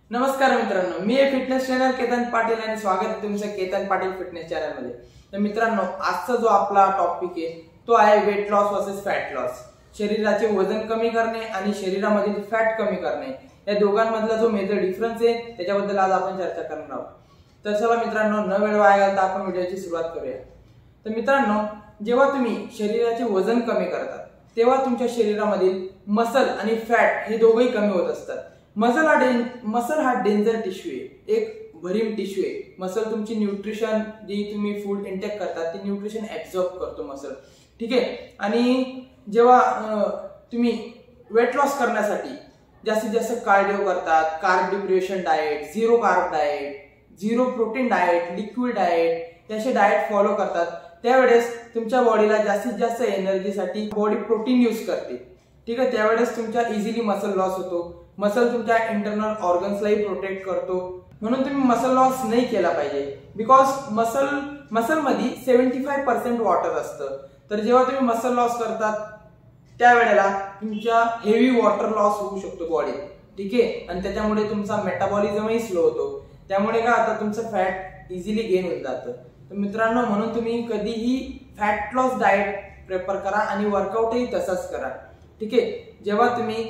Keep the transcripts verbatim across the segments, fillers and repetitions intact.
नमस्कार मित्रांनो, मी आहे फिटनेस ट्रेनर केतन पाटील आणि स्वागत आहे तुमचं केतन पाटील फिटनेस चॅनल मध्ये। तर मित्रांनो, आजचा जो आपला टॉपिक आहे तो आहे weight loss versus fat loss. शरीराचे वजन कमी करणे आणि शरीरामधील फॅट कमी करणे या दोघांमधला जो मेजर डिफरन्स आहे त्याच्याबद्दल आज आपण चर्चा करणार आहोत। तर चला मित्रांनो, न वेळ वाया घालता आपण व्हिडिओची सुरुवात करूया। तर मित्रांनो, जेव्हा तुम्ही शरीराचे वजन कमी करता तेव्हा तुमच्या शरीरामधील मसल आणि फॅट हे दोघेही कमी होत असतात। मसल हा डें मसल हा डेंजर टिश्यू आहे, एक भरीव टिश्यू आहे। मसल तुमची न्यूट्रिशन जी तुम्ही फूड इंटेक करता ती न्यूट्रिशन ऍब्सॉर्ब करतो मसल, ठीक आहे। आणि जेव्हा तुम्ही वेट लॉस करण्यासाठी जास्तीत जास्त कार्डिओ करतात, carb deprivation diet, zero carb diet, zero protein diet, liquid diet असे डाएट फॉलो करतात, त्यावेळेस तुमच्या बॉडीला जास्तीत जास्त एनर्जीसाठी बॉडी प्रोटीन यूज करते, ठीक आहे। त्यावेळेस तुमच्या इझिली मसल लॉस होतो। मसल तुमच्या इंटरनल ऑर्गन्सलाही प्रोटेक्ट करतो, म्हणून तुम्ही मसल लॉस नाही केला पाहिजे। बिकॉज मसल मसल मध्ये सेव्हन्टी फाय पर्सेंट वॉटर असतं। तर जेव्हा तुम्ही मसल लॉस करतात त्यावेळेला तुमच्या हेवी वॉटर लॉस होऊ शकतो बॉडीत, ठीक आहे। आणि त्याच्यामुळे तुमचा मेटाबॉलिझमही स्लो होतो, त्यामुळे का आता तुमचं फॅट इझिली गेन होऊन जातं। तर मित्रांनो, म्हणून तुम्ही कधीही फॅट लॉस डाएट प्रेफर करा आणि वर्कआउटही तसंच करा, ठीक आहे। जेव्हा तुम्ही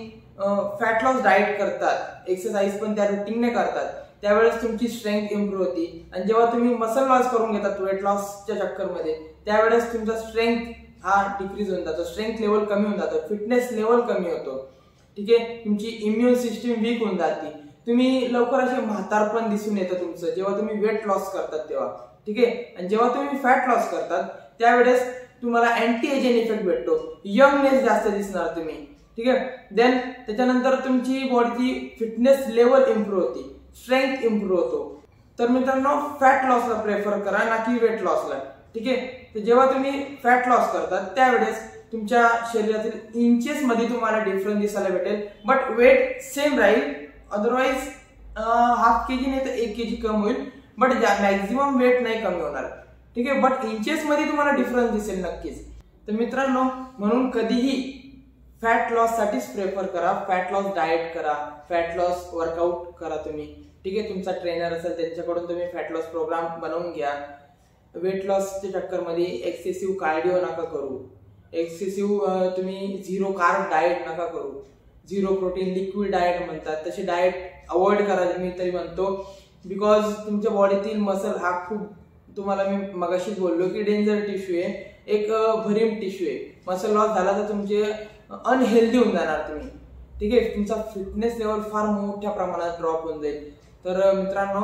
फॅट लॉस डाएट करतात, एक्सरसाइज पण त्या रुटीनने करतात, त्यावेळेस तुमची स्ट्रेंथ इम्प्रूव्ह होती। आणि जेव्हा तुम्ही मसल लॉस करून घेतात वेट लॉसच्या चक्करमध्ये, त्यावेळेस तुमचा स्ट्रेंथ हा डिक्रीज होऊन जातो, स्ट्रेंथ लेवल कमी होऊन जातो, फिटनेस लेवल कमी होतो, ठीक आहे। तुमची इम्युन सिस्टीम वीक होऊन जाते, तुम्ही लवकर असे म्हातारपण दिसून येतं तुमचं जेव्हा तुम्ही वेट लॉस करतात तेव्हा, ठीक आहे। आणि जेव्हा तुम्ही फॅट लॉस करतात त्यावेळेस तुम्हाला अँटी एजिंग इफेक्ट भेटतो, यंगनेस जास्त दिसणार तुम्ही, ठीक आहे। देन त्याच्यानंतर तुमची बॉडीची फिटनेस लेवल इम्प्रूव्ह होती, स्ट्रेंथ इम्प्रूव्ह होतो। तर मित्रांनो, फॅट लॉसला प्रेफर करा ना की वेट लॉसला, ठीक आहे। तर जेव्हा तुम्ही फॅट लॉस करतात त्यावेळेस तुमच्या शरीरातील इंचेस मध्ये तुम्हाला डिफरन्स दिसायला भेटेल, बट वेट सेम राहील। अदरवाइज हाफ के जी नाही तर एक के जी कम होईल, बट मॅक्झिमम वेट नाही कमी होणार, ठीक आहे। बट इंचेस मध्ये तुम्हाला डिफरन्स दिसेल नक्कीच। तर मित्रांनो, म्हणून कधीही फॅट लॉस साठीच प्रेफर करा, फॅट लॉस डाएट करा, फॅट लॉस वर्कआउट करा तुम्ही, ठीक आहे। तुमचा ट्रेनर असेल त्यांच्याकडून तुम्ही फॅट लॉस प्रोग्राम बनवून घ्या। वेट लॉसच्या चक्करमध्ये एक्सेसिव्ह कार्डिओ नका करू, एक्सेसिव्ह तुम्ही झिरो कार्ब डाएट नका करू, झिरो प्रोटीन लिक्विड डाएट म्हणतात तसे डाएट अवॉइड करा मी तरी म्हणतो। बिकॉज तुमच्या बॉडीतील मसल हा खूप, तुम्हाला मी मगाशीच बोललो की डेंजर टिश्यू आहे, एक भरीव टिश्यू आहे। मसल लॉस झाला तर तुमचे अनहेल्दी होऊन जाणार तुम्ही, ठीक आहे। तुमचा फिटनेस लेवल फार मोठ्या प्रमाणात ड्रॉप होऊन जाईल। तर मित्रांनो,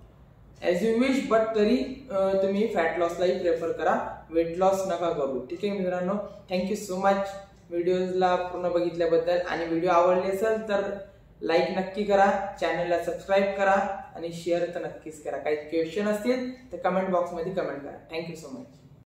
ॲज यू विश, बट तरी तुम्ही फॅट लॉसलाही प्रेफर करा, वेट लॉस नका करू, ठीक आहे मित्रांनो। थँक्यू सो मच व्हिडिओला पूर्ण बघितल्याबद्दल। आणि व्हिडिओ आवडले असेल तर लाईक नक्की करा, चॅनलला सबस्क्राईब करा आणि शेअर तर नक्कीच करा। काही क्वेश्चन असतील तर कमेंट बॉक्समध्ये कमेंट करा। Thank you so much.